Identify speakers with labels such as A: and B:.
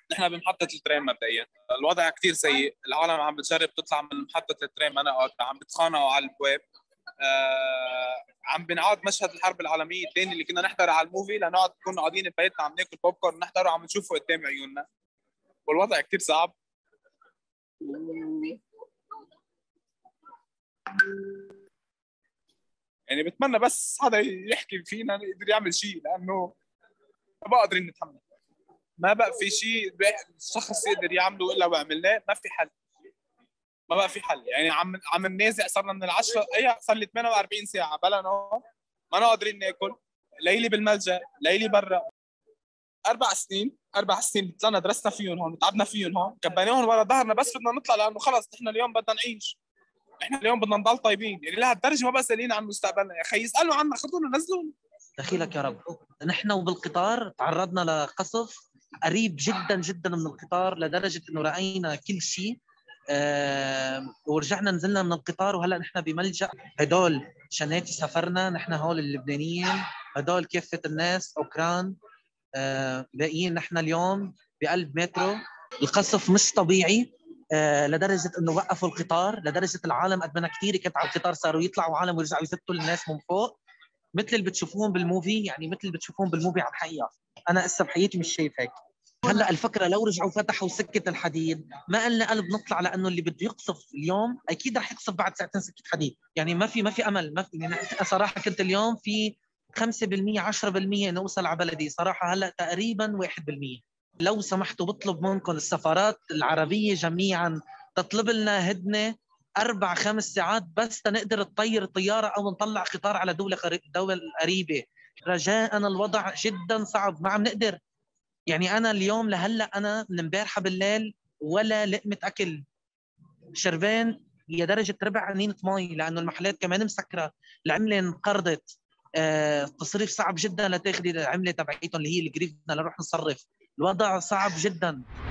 A: نحن بمحطة الترين مبدئيا الوضع كتير سيء، العالم عم بتجرب تطلع من محطة الترين أنا عم بتخانقوا على البواب. عم بنعاد مشهد الحرب العالمية الثانية اللي كنا نحضر على الموفي، لنقعد كنا قاعدين ببيتنا عم ناكل بوب كورن نحضره عم نشوفه قدام عيوننا، والوضع كتير صعب. يعني بتمنى بس حدا يحكي فينا يقدر يعمل شيء، لأنه ما بقى قادرين نتحمل، ما بقى في شيء الشخص يقدر يعمله الا وعملناه، ما في حل، ما بقى في حل. يعني عم ننازع، صرنا من العشرة صار لي 48 ساعه بلا نوم، ما أنا قادرين ناكل، ليلي بالملجا ليلي برا. 4 سنين 4 سنين طلعنا درسنا فيهم هون، تعبنا فيهم هون، كبيناهم ورا ظهرنا، بس بدنا نطلع لانه خلص نحن اليوم بدنا نعيش، احنا اليوم بدنا نضل طيبين. يعني لهالدرجه ما بقى سالين عن مستقبلنا، يا اخي يسالوا عنا خذونا نزلونا.
B: دخيلك يا رب. نحن وبالقطار تعرضنا لقصف قريب جدا جدا من القطار، لدرجه انه راينا كل شيء. ورجعنا نزلنا من القطار وهلا نحن بملجأ. هدول شناتي سفرنا، نحن هول اللبنانيين، هدول كافة الناس اوكران. باقيين نحن اليوم بقلب مترو. القصف مش طبيعي، لدرجه انه وقفوا القطار، لدرجه العالم قد ما كثير كانت على القطار صاروا يطلعوا عالم ويرجعوا يزتوا الناس من فوق، مثل اللي بتشوفوهم بالموفي. يعني مثل اللي بتشوفوهم بالموفي على الحقيقه. انا هسه بحياتي مش شايف هيك. هلا الفكره لو رجعوا فتحوا سكه الحديد، ما قلنا قلب نطلع، لانه اللي بده يقصف اليوم اكيد رح يقصف بعد ساعتين سكه حديد. يعني ما في امل. ما في يعني صراحه كنت اليوم في 5% 10% نوصل على بلدي، صراحه هلا تقريبا 1%. لو سمحتوا بطلب منكم السفارات العربيه جميعا تطلب لنا هدنه 4-5 ساعات بس تنقدر تطير الطياره او نطلع قطار على دول قريبه. رجاء، الوضع جدا صعب، ما عم نقدر. يعني انا اليوم لهلا انا من امبارحه بالليل ولا لقمه اكل، شربان يا درجه ربع قنينه مي، لانه المحلات كمان مسكره، العمله انقرضت. التصريف صعب جدا لتاخذي العمله تبعيتهم اللي هي الجريفنا لنروح نصرف. الوضع صعب جدا.